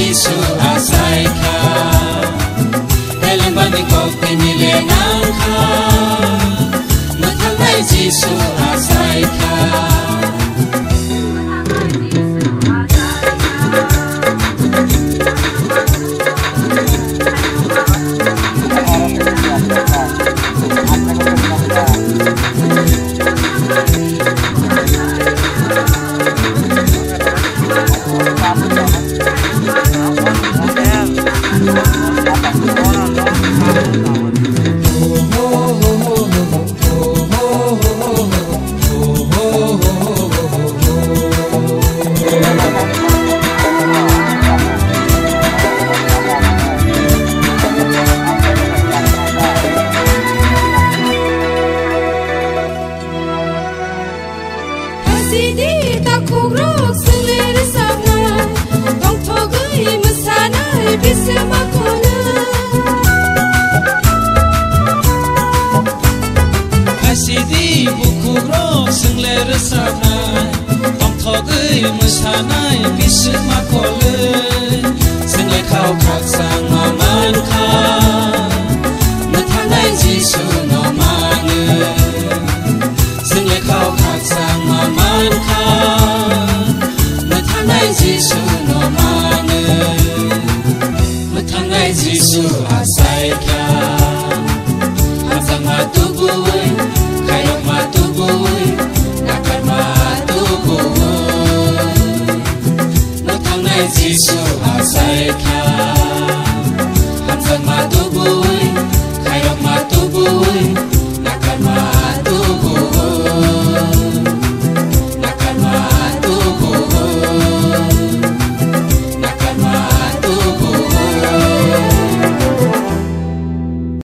Jisu asaika Dalam bani kau penilai nangka Matanggai Jisu asaika Sidi buku rok sengle resana tong thogai musanai bisma kole sengle kau khak sang man kha mathangai Jisu no mane sengle kau khak sang man kha mathangai Jisu no mane mathangai Jisu